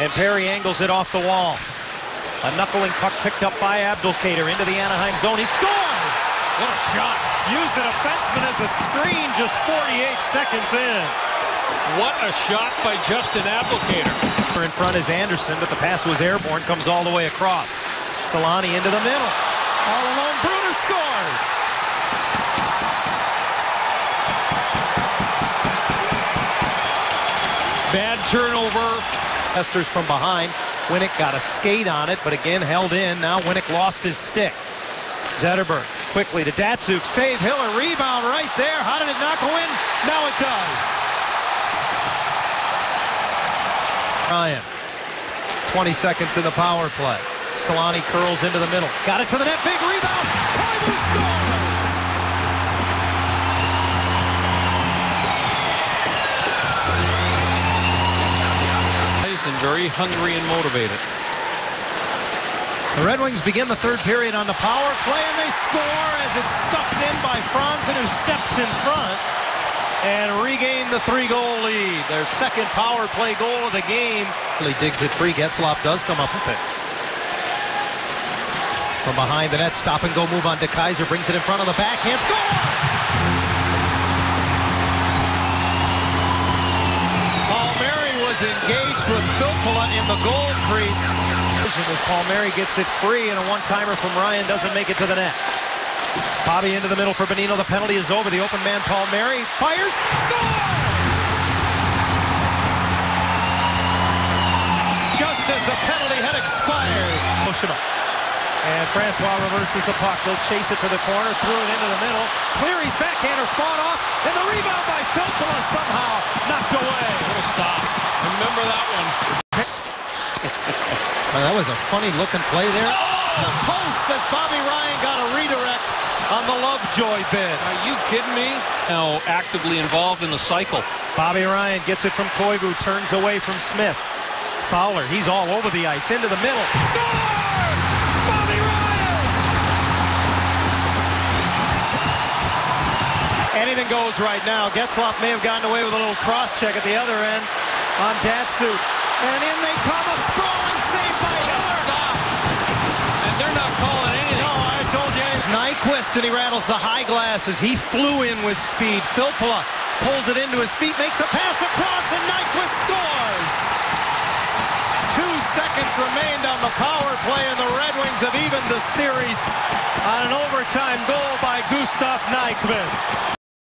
And Perry angles it off the wall. A knuckling puck picked up by Abdelkader into the Anaheim zone. He scores! What a shot. Used the defenseman as a screen just 48 seconds in. What a shot by Justin Abdelkader. In front is Anderson, but the pass was airborne, comes all the way across. Solani into the middle. All alone, Bruner scores! Bad turnover. Esters from behind. Winnick got a skate on it, but again held in. Now Winnick lost his stick. Zetterberg quickly to Datsuk. Save Hiller. Rebound right there. How did it not go in? Now it does. Ryan. 20 seconds in the power play. Solani curls into the middle. Got it to the net. Big rebound. Koivu scores! And very hungry and motivated. The Red Wings begin the third period on the power play, and they score as it's stuffed in by Franzen, who steps in front and regain the 3-goal lead. Their second power play goal of the game. He digs it free. Getzlaf does come up with it. From behind the net, stop and go move on De Keyser, brings it in front of the backhand. Score! Engaged with Filppula in the goal crease as Palmieri gets it free, and a one-timer from Ryan doesn't make it to the net. Bobby into the middle for Bonino. The penalty is over. The open man Palmieri fires. Score! Just as the penalty had expired. Emotional. And Francois reverses the puck. They'll chase it to the corner, threw it into the middle. Cleary's backhander fought off, and the rebound by Filppula somehow knocked away. What a stop. Remember that one. Well, that was a funny-looking play there. Oh, the post as Bobby Ryan got a redirect on the Lovejoy bid. Are you kidding me? Now actively involved in the cycle. Bobby Ryan gets it from Koivu, turns away from Smith. Fowler, he's all over the ice, into the middle. Score! Bobby Ryan! Anything goes right now. Getzlaf may have gotten away with a little cross-check at the other end on Datsuk. And in they come, a sprawling save by Hiller. Stop. And they're not calling anything. No, I told you. It's Nyquist, and he rattles the high glass as he flew in with speed. Filppula pulls it into his feet, makes a pass across, and Nyquist scores. 2 seconds remained on the power play, and the Red Wings have evened the series on an overtime goal by Gustav Nyquist.